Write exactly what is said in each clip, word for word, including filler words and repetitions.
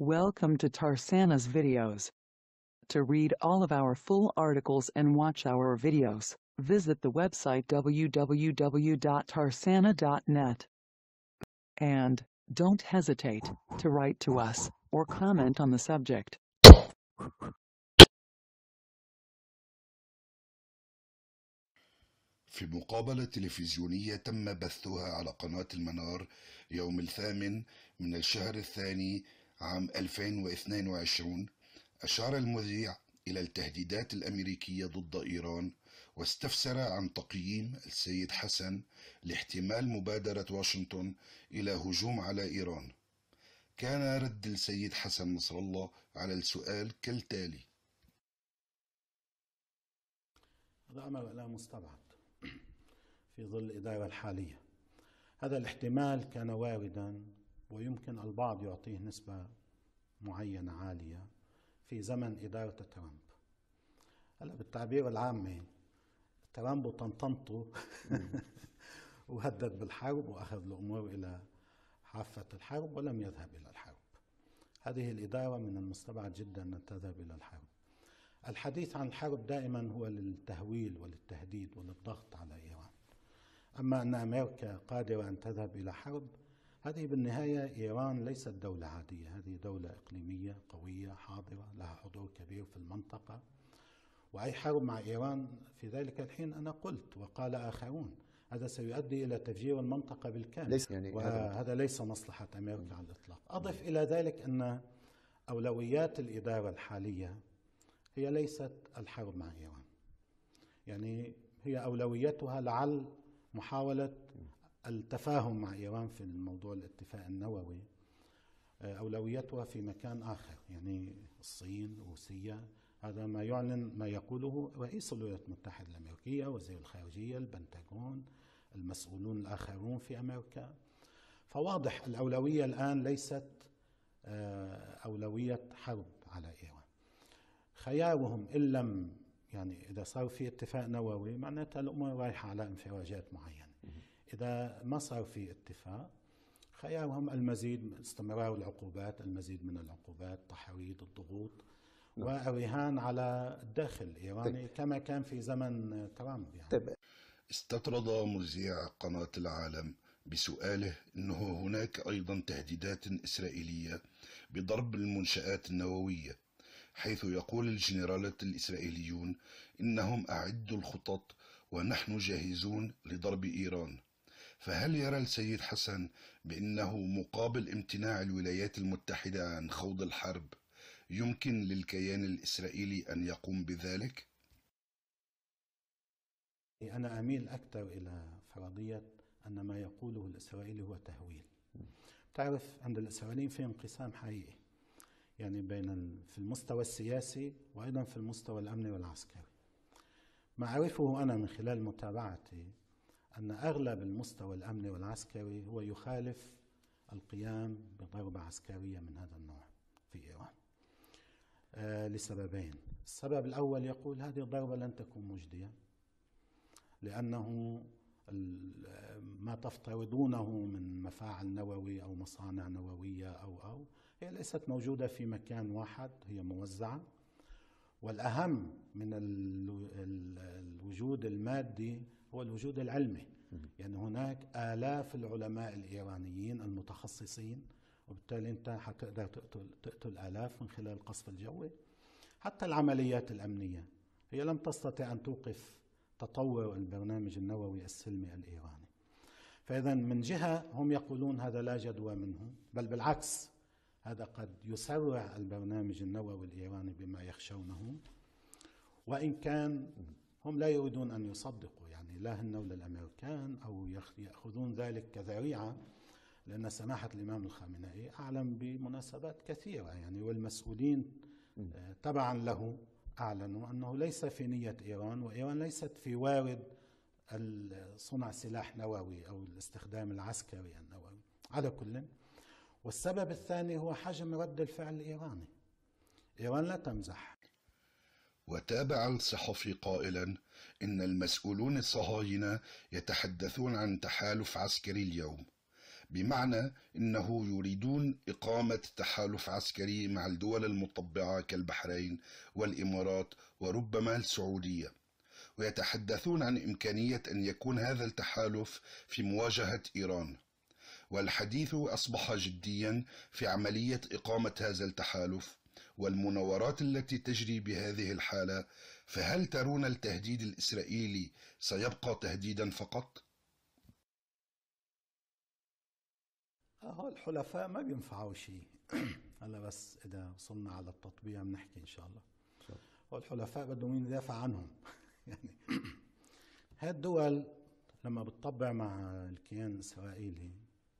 Welcome to Tarsana's videos. To read all of our full articles and watch our videos, visit the website w w w dot tarsana dot net. And don't hesitate to write to us or comment on the subject. في مقابلة تلفزيونية تم بثها على قناة المنار يوم الثامن من الشهر الثاني عام ألفين واثنين وعشرين، أشار المذيع إلى التهديدات الأمريكية ضد إيران، واستفسر عن تقييم السيد حسن لاحتمال مبادرة واشنطن إلى هجوم على إيران. كان رد السيد حسن نصر الله على السؤال كالتالي: هذا أمر لا مستبعد في ظل الإدارة الحالية. هذا الاحتمال كان واردا، ويمكن البعض يعطيه نسبة معينة عالية في زمن إدارة ترامب. هلا بالتعبير العامي ترامب وطنطنته وهدد بالحرب وأخذ الأمور إلى حافة الحرب ولم يذهب إلى الحرب. هذه الإدارة من المستبعد جدا أن تذهب إلى الحرب. الحديث عن الحرب دائما هو للتهويل وللتهديد وللضغط على إيران. أما أن أمريكا قادرة أن تذهب إلى حرب، هذه بالنهاية إيران ليست دولة عادية، هذه دولة إقليمية قوية حاضرة لها حضور كبير في المنطقة، وأي حرب مع إيران في ذلك الحين أنا قلت وقال آخرون هذا سيؤدي إلى تفجير المنطقة بالكامل، ليس يعني وهذا ليس مصلحة أمريكا على الإطلاق. أضف إلى ذلك أن أولويات الإدارة الحالية هي ليست الحرب مع إيران، يعني هي أولويتها لعل محاولة التفاهم مع إيران في الموضوع الاتفاق النووي، أولويتها في مكان آخر، يعني الصين، روسيا. هذا ما يعلن ما يقوله رئيس الولايات المتحدة الأمريكية، وزير الخارجية، البنتاغون، المسؤولون الآخرون في أمريكا. فواضح الأولوية الآن ليست أولوية حرب على إيران. خيارهم إن لم يعني إذا صار في اتفاق نووي معناتها الأمور رايحة على انفراجات معينة. إذا ما صار في اتفاق خيارهم المزيد استمرار العقوبات، المزيد من العقوبات، تحريض الضغوط والرهان على الداخل الإيراني كما كان في زمن ترامب. يعني استطرد مذيع قناة العالم بسؤاله أنه هناك أيضا تهديدات إسرائيلية بضرب المنشآت النووية، حيث يقول الجنرالات الإسرائيليون إنهم أعدوا الخطط ونحن جاهزون لضرب إيران. فهل يرى السيد حسن بأنه مقابل امتناع الولايات المتحدة عن خوض الحرب يمكن للكيان الإسرائيلي أن يقوم بذلك؟ أنا أميل أكثر إلى فرضية أن ما يقوله الإسرائيلي هو تهويل. تعرف عند الإسرائيليين في انقسام حقيقي، يعني بين في المستوى السياسي وأيضا في المستوى الأمني والعسكري. ما أعرفه أنا من خلال متابعتي أن أغلب المستوى الأمني والعسكري هو يخالف القيام بضربة عسكرية من هذا النوع في إيران آه لسببين. السبب الأول يقول هذه الضربة لن تكون مجدية، لأنه ما تفترضونه من مفاعل نووي أو مصانع نووية أو أو هي ليست موجودة في مكان واحد، هي موزعة. والأهم من الوجود المادي هو الوجود العلمي، يعني هناك آلاف العلماء الإيرانيين المتخصصين، وبالتالي أنت حتقدر تقتل, تقتل آلاف من خلال القصف الجوي. حتى العمليات الأمنية هي لم تستطع أن توقف تطور البرنامج النووي السلمي الإيراني. فإذا من جهة هم يقولون هذا لا جدوى منه، بل بالعكس هذا قد يسرع البرنامج النووي الإيراني بما يخشونه، وإن كان هم لا يريدون أن يصدقوا، يعني لا هن ولا الأمريكان، أو يأخذون ذلك كذريعة، لأن سماحة الإمام الخامنئي أعلم بمناسبات كثيرة، يعني والمسؤولين تبعا له أعلنوا أنه ليس في نية إيران، وإيران ليست في وارد صنع سلاح نووي أو الاستخدام العسكري النووي على كل. والسبب الثاني هو حجم رد الفعل الإيراني. إيران لا تمزح. وتابع الصحفي قائلا إن المسؤولون الصهاينة يتحدثون عن تحالف عسكري اليوم، بمعنى أنه يريدون إقامة تحالف عسكري مع الدول المطبعة كالبحرين والإمارات وربما السعودية، ويتحدثون عن إمكانية أن يكون هذا التحالف في مواجهة إيران، والحديث أصبح جديا في عملية إقامة هذا التحالف والمناورات التي تجري بهذه الحالة. فهل ترون التهديد الإسرائيلي سيبقى تهديدا فقط؟ هو الحلفاء ما بينفعوا شيء. هلا بس إذا وصلنا على التطبيع بنحكي إن شاء الله. هو الحلفاء بدهم مين يدافع عنهم. يعني هاي الدول لما بتطبع مع الكيان الإسرائيلي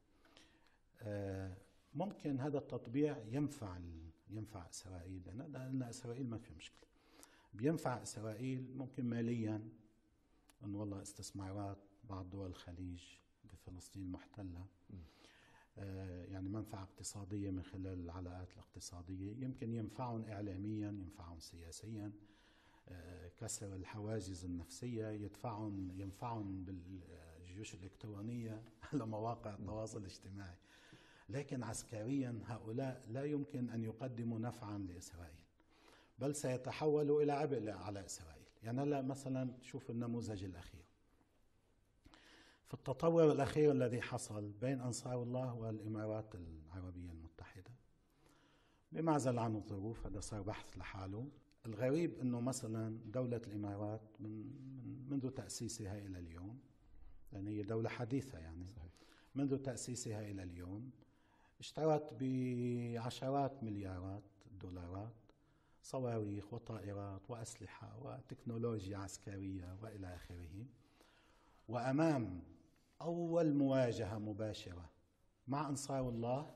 ممكن هذا التطبيع ينفع ينفع إسرائيل، لأن إسرائيل ما في مشكلة. بينفع إسرائيل ممكن ماليا، أن والله استثمارات بعض دول الخليج بفلسطين المحتلة، يعني منفعة اقتصادية من خلال العلاقات الاقتصادية. يمكن ينفعهم إعلاميا، ينفعهم سياسيا، كسر الحواجز النفسية، يدفعهم ينفعهم بالجيوش الإلكترونية على مواقع التواصل الاجتماعي. لكن عسكريا هؤلاء لا يمكن أن يقدموا نفعا لإسرائيل، بل سيتحولوا إلى عبء على إسرائيل. يعني هلا مثلا شوف النموذج الأخير في التطور الأخير الذي حصل بين أنصار الله والإمارات العربية المتحدة، بمعزل عن الظروف، هذا صار بحث لحاله. الغريب أنه مثلا دولة الإمارات من منذ تأسيسها إلى اليوم، لأن هي دولة حديثة يعني صحيح. منذ تأسيسها إلى اليوم اشترت بعشرات مليارات الدولارات صواريخ وطائرات وأسلحة وتكنولوجيا عسكرية وإلى آخره. وأمام أول مواجهة مباشرة مع أنصار الله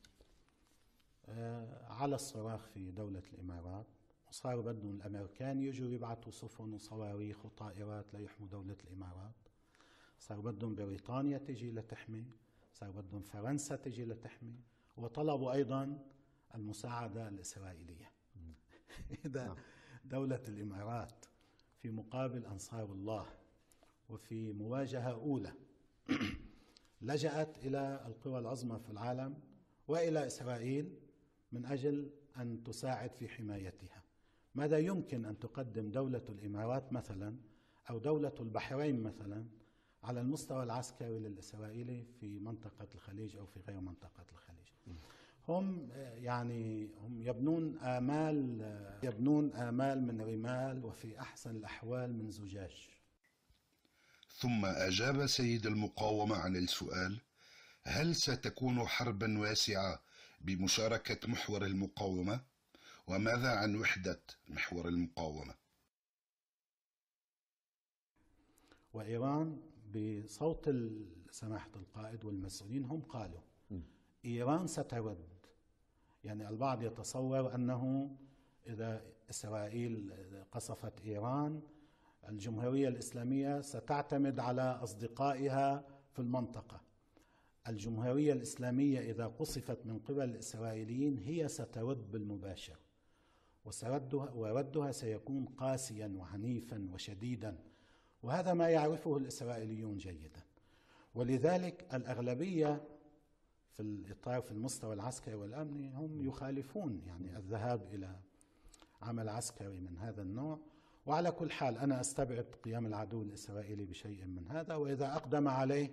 على الصراخ في دولة الإمارات، وصاروا بدهم الأمريكان يجوا يبعثوا سفن وصواريخ وطائرات ليحموا دولة الإمارات، صاروا بدهم بريطانيا تجي لتحمي، صاروا بدهم فرنسا تجي لتحمي، وطلبوا أيضا المساعدة الإسرائيلية. إذا دولة الإمارات في مقابل أنصار الله وفي مواجهة أولى لجأت إلى القوى العظمى في العالم وإلى إسرائيل من أجل أن تساعد في حمايتها، ماذا يمكن أن تقدم دولة الإمارات مثلا أو دولة البحرين مثلا على المستوى العسكري للإسرائيلي في منطقة الخليج أو في غير منطقة الخليج؟ هم يعني هم يبنون آمال يبنون آمال من رمال، وفي أحسن الأحوال من زجاج. ثم أجاب سيد المقاومة عن السؤال: هل ستكون حربا واسعة بمشاركة محور المقاومة؟ وماذا عن وحدة محور المقاومة؟ وإيران بصوت سماحة القائد والمسؤولين هم قالوا إيران سترد. يعني البعض يتصور أنه إذا إسرائيل قصفت إيران الجمهورية الإسلامية ستعتمد على أصدقائها في المنطقة. الجمهورية الإسلامية إذا قصفت من قبل الإسرائيليين هي سترد بالمباشر، وسردها وردها سيكون قاسيا وعنيفا وشديدا، وهذا ما يعرفه الإسرائيليون جيدا. ولذلك الأغلبية في الإطار في المستوى العسكري والأمني هم يخالفون يعني الذهاب إلى عمل عسكري من هذا النوع. وعلى كل حال أنا أستبعد قيام العدو الإسرائيلي بشيء من هذا، وإذا أقدم عليه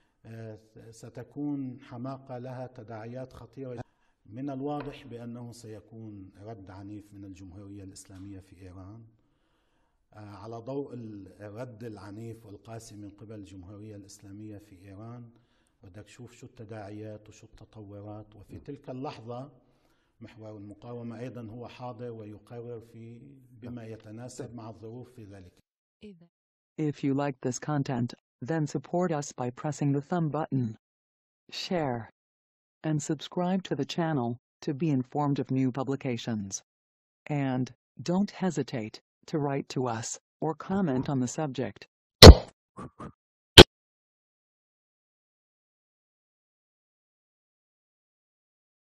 ستكون حماقة لها تداعيات خطيرة. من الواضح بأنه سيكون رد عنيف من الجمهورية الإسلامية في إيران على ضوء الرد العنيف والقاسي من قبل الجمهورية الإسلامية في إيران. بدك تشوف شو التداعيات وشو التطورات، وفي تلك اللحظة محور المقاومة أيضا هو حاضر ويقرر في بما يتناسب مع الظروف في ذلك. If you like this content, then support us by pressing the thumb button, share, and subscribe to the channel to be informed of new publications. And don't hesitate to write to us or comment on the subject.